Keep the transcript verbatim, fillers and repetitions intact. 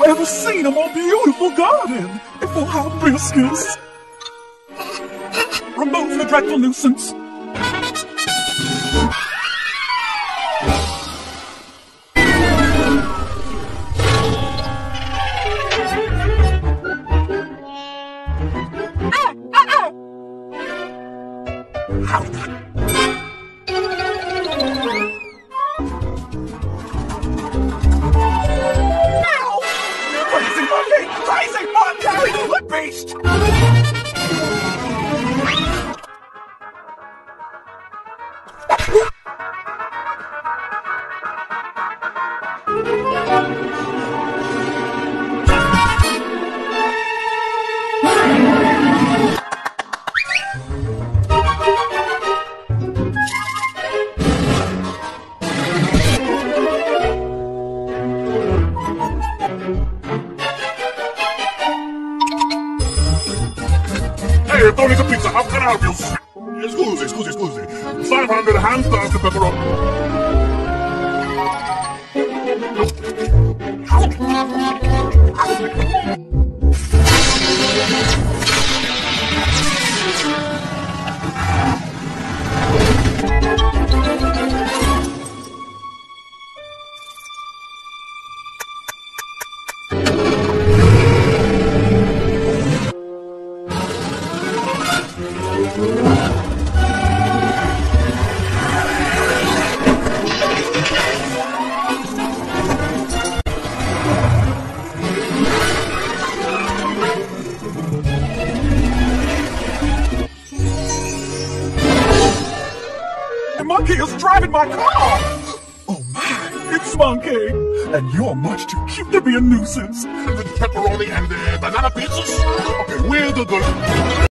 ever seen a more beautiful garden for hibiscus. Remove the dreadful nuisance. Beast! Hey, Tony's a pizza, how can I help you? Scusi, scusi, scusi. five hundred hand-tossed pepperoni. Monkey is driving my car! Oh my, it's Monkey! And you're much too cute to be a nuisance. The pepperoni and the banana pizzas? Okay, where the...